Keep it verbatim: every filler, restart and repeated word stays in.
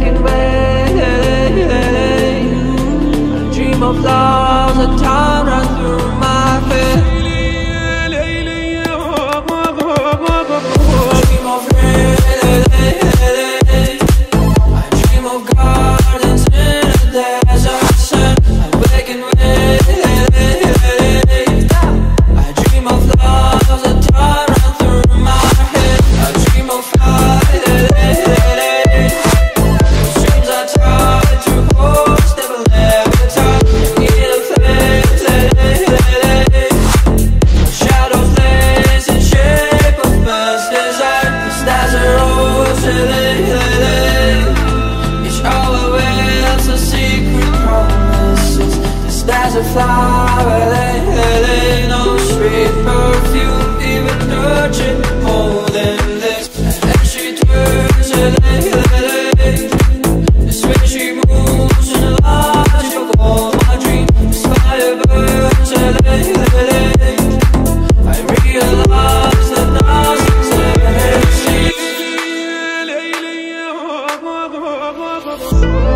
waking way. Dream of love, the time run through my head. Dream of rain, I dream of gardens in a desert sun. I'm waking way. I dream of love, the time run through my head. I dream of fire. Dreams I try to hold, never let me touch. In a flame, shadow flames in shape of mass desire. The stars are rose, each hour wears a secret promises. The stars are flower, no sweet perfume, even touching more than this. And she turns, this way she moves in the light of all my dreams. Fire burns, I realize that nothing's ever seen.